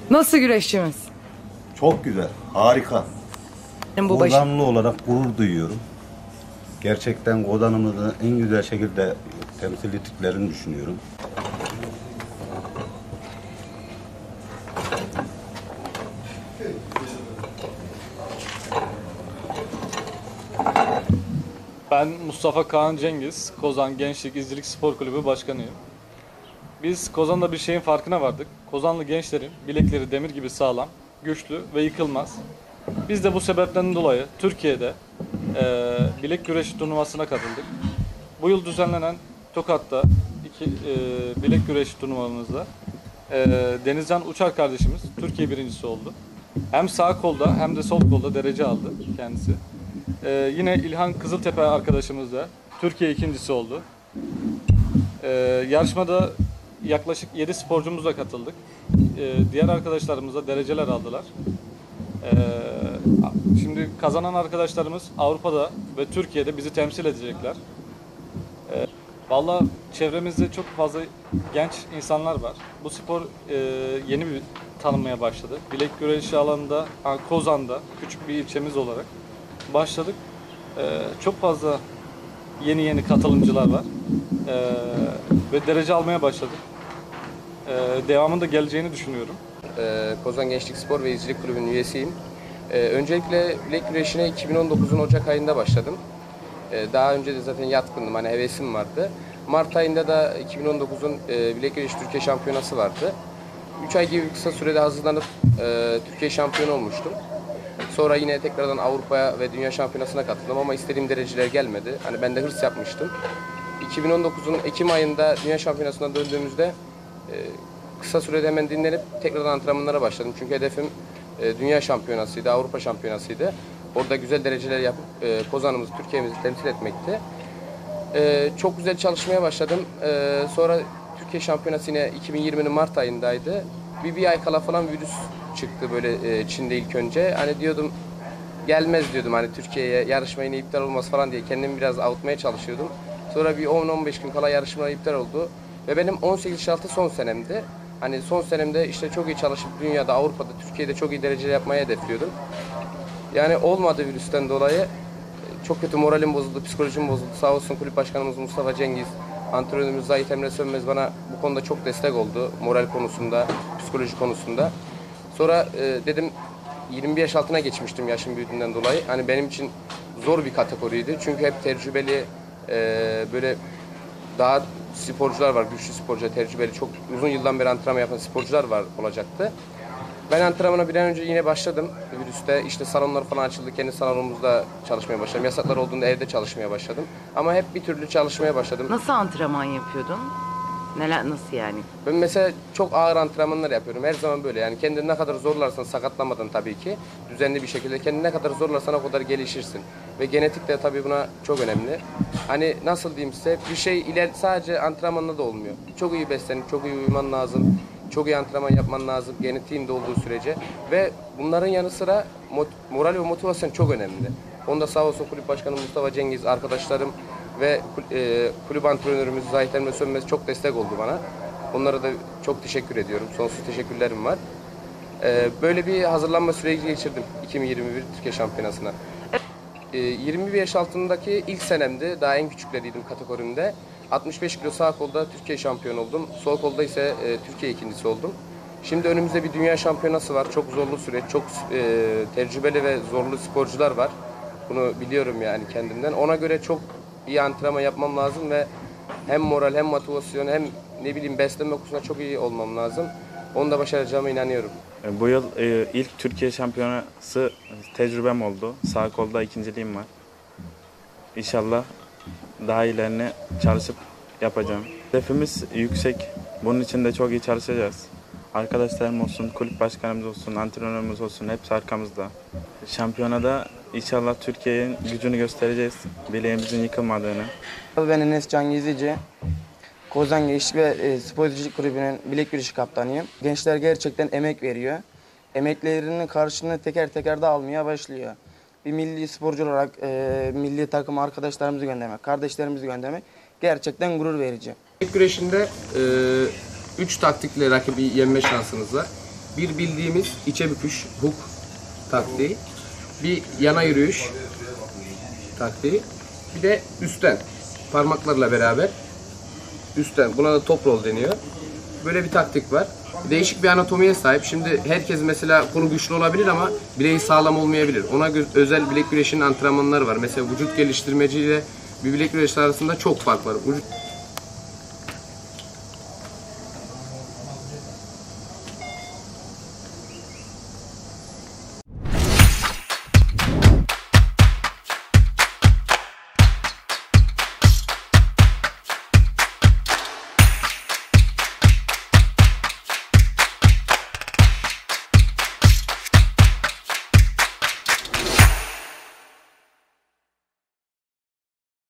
Nasıl güreşçimiz? Çok güzel, harika. Kozanlı olarak gurur duyuyorum. Gerçekten Kozan'ımızı en güzel şekilde temsil ettiklerini düşünüyorum. Ben Mustafa Kaan Cengiz, Kozan Gençlik İzcilik Spor Kulübü Başkanıyım. Biz Kozan'da bir şeyin farkına vardık. Kozanlı gençlerin bilekleri demir gibi sağlam, güçlü ve yıkılmaz. Biz de bu sebepten dolayı Türkiye'de bilek güreşi turnuvasına katıldık. Bu yıl düzenlenen Tokat'ta bilek güreşi turnuvamızda Denizcan Uçar kardeşimiz Türkiye birincisi oldu. Hem sağ kolda hem de sol kolda derece aldı kendisi. Yine İlhan Kızıltepe arkadaşımız da Türkiye ikincisi oldu. Yarışmada yaklaşık 7 sporcumuzla katıldık. Diğer arkadaşlarımız da dereceler aldılar. Şimdi kazanan arkadaşlarımız Avrupa'da ve Türkiye'de bizi temsil edecekler. Vallahi çevremizde çok fazla genç insanlar var. Bu spor yeni bir tanınmaya başladı. Bilek güreşi alanında, Kozan'da küçük bir ilçemiz olarak başladık. Çok fazla yeni katılımcılar var. Ve derece almaya başladık. Devamında geleceğini düşünüyorum. Kozan Gençlik Spor ve İzcilik Kulübü'nün üyesiyim. Öncelikle bilek güreşine 2019'un Ocak ayında başladım. Daha önce de zaten yatkındım, hani hevesim vardı. Mart ayında da 2019'un bilek güreşi Türkiye şampiyonası vardı. 3 ay gibi bir kısa sürede hazırlanıp Türkiye şampiyonu olmuştum. Sonra yine tekrardan Avrupa ve Dünya Şampiyonası'na katıldım ama istediğim dereceler gelmedi. Hani ben de hırs yapmıştım. 2019'un Ekim ayında Dünya Şampiyonası'na döndüğümüzde kısa sürede hemen dinlenip tekrardan antrenmanlara başladım. Çünkü hedefim Dünya Şampiyonası'ydı, Avrupa Şampiyonası'ydı. Orada güzel dereceler yapıp Kozan'ımızı, Türkiye'mizi temsil etmekti. Çok güzel çalışmaya başladım. Sonra Türkiye Şampiyonası yine 2020'nin Mart ayındaydı. Bir ay kala falan virüs çıktı böyle Çin'de ilk önce. Hani diyordum gelmez diyordum hani Türkiye'ye yarışma yine iptal olmaz falan diye kendimi biraz avutmaya çalışıyordum. Sonra bir 10-15 gün kala yarışma iptal oldu. Ve benim 18 yaş altı son senemdi. Hani son senemde işte çok iyi çalışıp dünyada, Avrupa'da, Türkiye'de çok iyi derece yapmaya hedefliyordum. Yani olmadı virüsten dolayı. Çok kötü moralim bozuldu, psikolojim bozuldu. Sağ olsun kulüp başkanımız Mustafa Cengiz, antrenörümüz Zahit Emre Sönmez bana bu konuda çok destek oldu. Moral konusunda, psikoloji konusunda. Sonra dedim 21 yaş altına geçmiştim yaşım büyüdüğünden dolayı. Hani benim için zor bir kategoriydi. Çünkü hep tecrübeli, böyle daha sporcular var, güçlü sporcular, tecrübeli, çok uzun yıldan beri antrenman yapan sporcular var olacaktı. Ben antrenmana bir an önce yine başladım virüste. İşte salonlar falan açıldı. Kendi salonumuzda çalışmaya başladım. Yasaklar olduğunda evde çalışmaya başladım. Ama hep bir türlü çalışmaya başladım. Nasıl antrenman yapıyordun? Nasıl yani? Ben mesela çok ağır antrenmanlar yapıyorum. Her zaman böyle yani kendini ne kadar zorlarsan sakatlanmadan tabii ki düzenli bir şekilde kendini ne kadar zorlarsan o kadar gelişirsin. Ve genetik de tabii buna çok önemli. Hani nasıl diyeyim size bir şey sadece antrenmanla da olmuyor. Çok iyi beslenip çok iyi uyuman lazım. Çok iyi antrenman yapman lazım genetiğin de olduğu sürece. Ve bunların yanı sıra moral ve motivasyon çok önemli. Onda sağ olsun kulüp başkanı Mustafa Cengiz, arkadaşlarım ve kulüp antrenörümüz Zahit Emre Sönmez çok destek oldu bana. Onlara da çok teşekkür ediyorum. Sonsuz teşekkürlerim var. Böyle bir hazırlanma süreci geçirdim 2021 Türkiye Şampiyonası'na. 21 yaş altındaki ilk senemdi. Daha en küçükleriydim kategorimde. 65 kilo sağ kolda Türkiye şampiyonu oldum. Sol kolda ise Türkiye ikincisi oldum. Şimdi önümüzde bir dünya şampiyonası var. Çok zorlu süreç, çok tecrübeli ve zorlu sporcular var. Bunu biliyorum yani kendimden. Ona göre çok iyi antrenman yapmam lazım ve hem moral hem motivasyon hem ne bileyim beslenme konusunda çok iyi olmam lazım. Onu da başaracağıma inanıyorum. Bu yıl ilk Türkiye Şampiyonası tecrübem oldu. Sağ kolda ikinciliğim var. İnşallah daha ilerini çalışıp yapacağım. Hedefimiz yüksek. Bunun için de çok iyi çalışacağız. Arkadaşlarım olsun, kulüp başkanımız olsun, antrenörümüz olsun hepsi arkamızda. Şampiyonada inşallah Türkiye'nin gücünü göstereceğiz. Bileğimizin yıkılmadığını. Ben Enes Can Gezici. Kozan Gençlik ve Sporculuk Kulübü'nün bilek güreşi kaptanıyım. Gençler gerçekten emek veriyor. Emeklerinin karşılığını teker teker de almaya başlıyor. Bir milli sporcu olarak milli takım arkadaşlarımızı göndermek, kardeşlerimizi göndermek gerçekten gurur verici. Bilek güreşinde 3 taktikle rakibi yenme şansınız var. Bir bildiğimiz içe büküş, hook taktiği. Bir yana yürüyüş taktiği. Bir de üstten parmaklarla beraber üstten. Buna da top roll deniyor. Böyle bir taktik var. Değişik bir anatomiye sahip. Şimdi herkes mesela kolu güçlü olabilir ama bileği sağlam olmayabilir. Ona özel bilek güreşinin antrenmanları var. Mesela vücut geliştirmeci ile bir bilek güreşi arasında çok fark var. Vücut